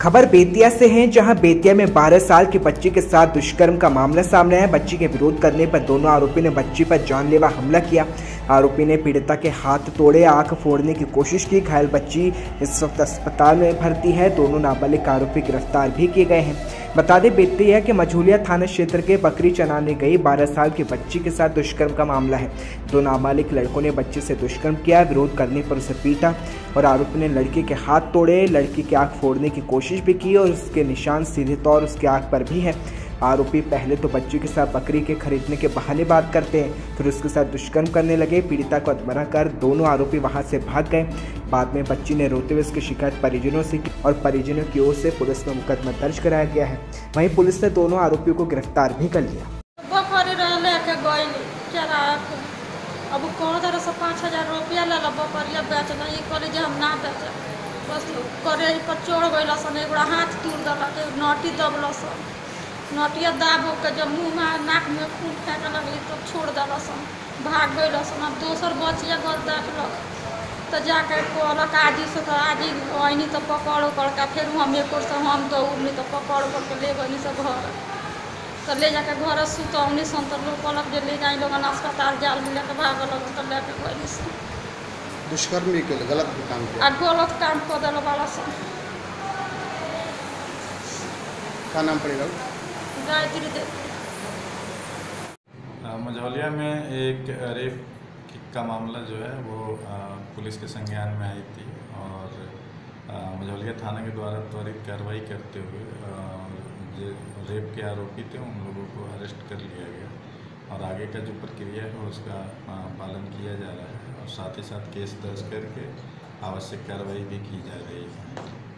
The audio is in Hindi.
खबर बेतिया से है, जहां बेतिया में 12 साल की बच्ची के साथ दुष्कर्म का मामला सामने आया। बच्ची के विरोध करने पर दोनों आरोपी ने बच्ची पर जानलेवा हमला किया। आरोपी ने पीड़िता के हाथ तोड़े, आंख फोड़ने की कोशिश की। घायल बच्ची इस वक्त अस्पताल में भर्ती है। दोनों नाबालिग आरोपी गिरफ्तार भी किए गए हैं। बता दें, बेतिया के मझौलिया थाना क्षेत्र के बकरी चराने गई 12 साल की बच्ची के साथ दुष्कर्म का मामला है। दो नाबालिग लड़कों ने बच्चे से दुष्कर्म किया। विरोध करने पर उसे पीटा और आरोपी ने लड़की के हाथ तोड़े, लड़की की आंख फोड़ने की कोशिश भी की और उसके निशान सीधे तौर उसके आंख पर भी है। आरोपी पहले तो बच्ची के साथ बकरी के खरीदने के बहाने बात करते हैं, फिर उसके साथ दुष्कर्म करने लगे। पीड़िता को अधमरा कर दोनों आरोपी वहां से भाग गए। बाद में बच्ची ने रोते हुए इसकी शिकायत परिजनों से की और परिजनों की ओर से पुलिस में मुकदमा दर्ज कराया गया है। वहीं पुलिस ने दोनों आरोपियों को गिरफ्तार भी कर लिया। अब कौन तरह से 5,000 रुपया ले बकरिया बेचना, ये करे जे हम ना बेच बस करे पर चोर गइल सन। एगोड़ा हाथ टूट गल, नटी दबल सन, नटिया दाब के जब मुँह में नाक में खून फेंके लगली तो छोड़ दिल सन, भाग गइल सन। अब दोसर बचिया गल देखलक तो जाके कहलक आजी से, तो आजी अनी तो पकड़ उकड़ के फिर हम एक से हम दौड़नी तो पकड़ उकड़ के ले गनी से घर, तो ले जाके घर सुतौनी सन। तो लोग कहलक जे ले जाए लोगन अस्पताल जाल में लेके भागल तो लेके गई सन। दुष्कर्म भी कर गलत काम किया, गलत काम कर दिल वाला सन। क्या नाम पड़ेगा? गायत्री देवी। मझौलिया में एक रेप का मामला जो है वो पुलिस के संज्ञान में आई थी और मझौलिया थाना के द्वारा त्वरित कार्रवाई करते हुए जो रेप के आरोपी थे उन लोगों को अरेस्ट कर लिया गया और आगे का जो प्रक्रिया है उसका पालन किया जा रहा है और साथ ही साथ केस दर्ज करके आवश्यक कार्रवाई भी की जा रही है।